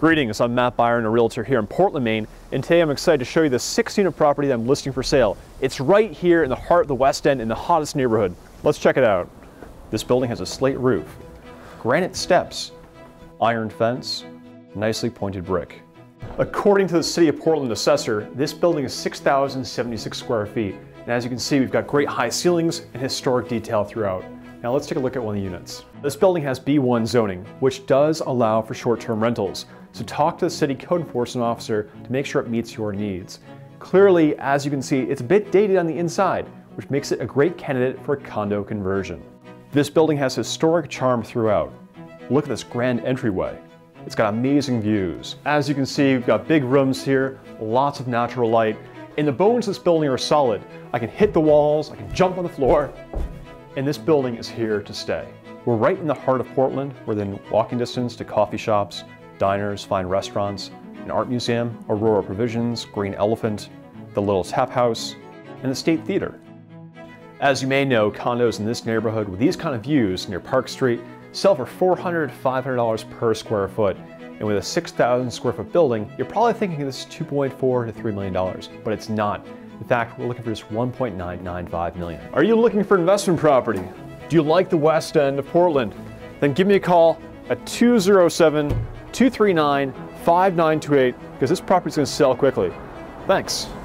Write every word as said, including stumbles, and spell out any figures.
Greetings, I'm Matt Byron, a realtor here in Portland, Maine, and today I'm excited to show you the six unit property that I'm listing for sale. It's right here in the heart of the West End in the hottest neighborhood. Let's check it out. This building has a slate roof, granite steps, iron fence, nicely pointed brick. According to the City of Portland assessor, this building is six thousand seventy-six square feet, and as you can see, we've got great high ceilings and historic detail throughout. Now let's take a look at one of the units. This building has B one zoning, which does allow for short-term rentals. So talk to the city code enforcement officer to make sure it meets your needs. Clearly, as you can see, it's a bit dated on the inside, which makes it a great candidate for a condo conversion. This building has historic charm throughout. Look at this grand entryway. It's got amazing views. As you can see, we've got big rooms here, lots of natural light, and the bones of this building are solid. I can hit the walls, I can jump on the floor, and this building is here to stay. We're right in the heart of Portland, within walking distance to coffee shops, diners, fine restaurants, an art museum, Aurora Provisions, Green Elephant, the Little Tap House, and the State Theater. As you may know, condos in this neighborhood with these kind of views near Park Street sell for four hundred dollars, five hundred dollars per square foot. And with a six thousand square foot building, you're probably thinking this is two point four to three million dollars, but it's not. In fact, we're looking for just one point nine nine five million dollars. Are you looking for investment property? Do you like the West End of Portland? Then give me a call at two oh seven, two three nine, five nine two eight because this property is going to sell quickly. Thanks.